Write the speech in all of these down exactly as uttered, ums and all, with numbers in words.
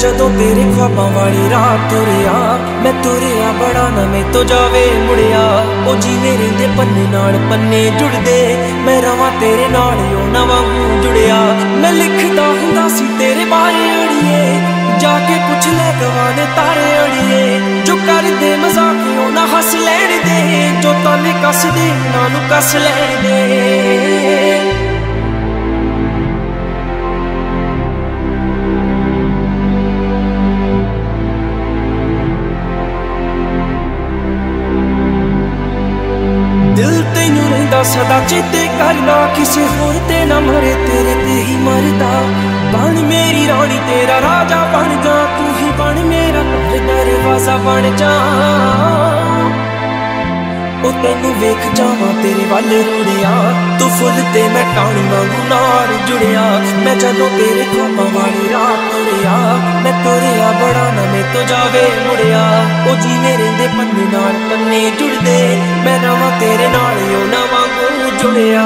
जदों तेरे ख्वाबां वाली रात तुरिया मैं तुरिया बड़ा ना मैं तो जावे मुड़िया ओ जीवे रहिंदे पन्ने नाल पन्ने जुड़दे मैं रवां तेरे नाल ओ नवां जुड़िया मैं लिखदा हुंदा सी तेरे बारे अड़िए जाके कुछ ले गवाने तारे अड़िए जो कर दे मजाक ओ ना हस लैण दे जो ताने कस दे ना नू कस लैण दे सदा चेते करना किसे होर ते ना मरे तेरे ते ही मरदा बन मेरी रानी तेरा राजा बन जा तू ही बन मेरा घर दरवाजा बन जा ओ तेनू वेख जावां तेरे वल रुड़िया तू फुल ते मैं टाणी वांगू नाल जुड़िया मैं जदों तेरे ख्वाबां वाली रात तुरिया मैं तुरिया बड़ा ना मैं तो जावे मुड़िया ओ जीवे रहिंदे पन्ने नाल पन्ने जुड़दे मैं रवां तेरे नाल ओ ना वांगू जुड़िया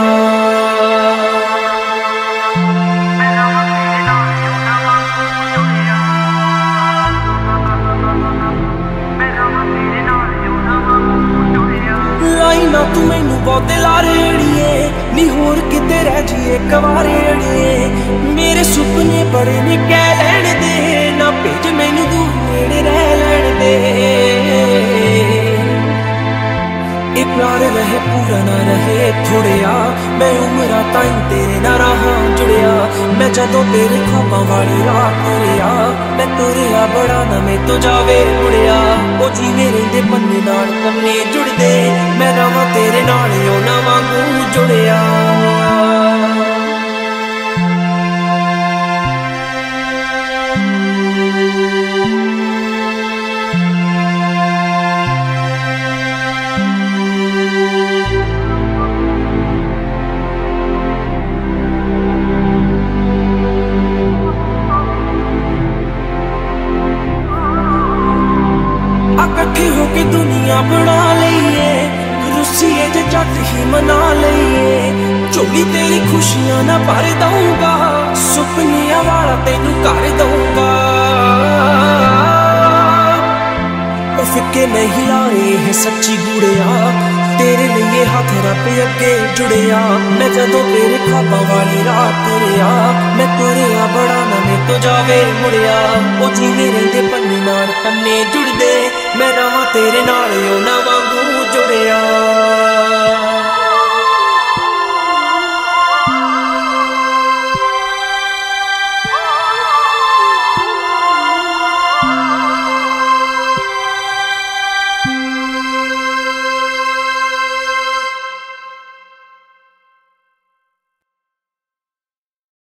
ना तू मैनू बहुते लारे अड़िए नी होर किते रह जीए कवारे अड़िए मेरे सुपने बड़े ने कह लैण दे ना भेज मैनू दूर नेड़े रह लैण दे ए प्यार रहे पूरा ना रहे थोड़िया मैं उमरा ताईं तेरे ना रहा जुड़िया मैं जदों तेरे ख्वाबां वाली रात तुरिया मैं तुरिया बड़ा ना मैं तो जावे मुड़िया ओ जीवे रहिंदे पन्ने नाल पन्ने जुड़दे मैं रवां तेरे नाल ओ ना वांगू जुड़िया इकट्ठे होके दुनिया बना लईए रुसीए जे जट ही मना लईए चोली तेरी खुशियां ना भर दूंगा सुपनिया वाला तेनू कर दूंगा ओ फिक्के नहीं लारे है सच्ची गुड़िया तेरे लिए हाथ रब अगे जुड़िया मैं जदों तेरे ख्वाबां वाली रात तुरिया मैं तुरिया बड़ा ना मैं तो जावे मुड़िया ओ जीवे रहिंदे पन्ने नाल पन्ने जुड़दे मैं रवां तेरे नाल ओ ना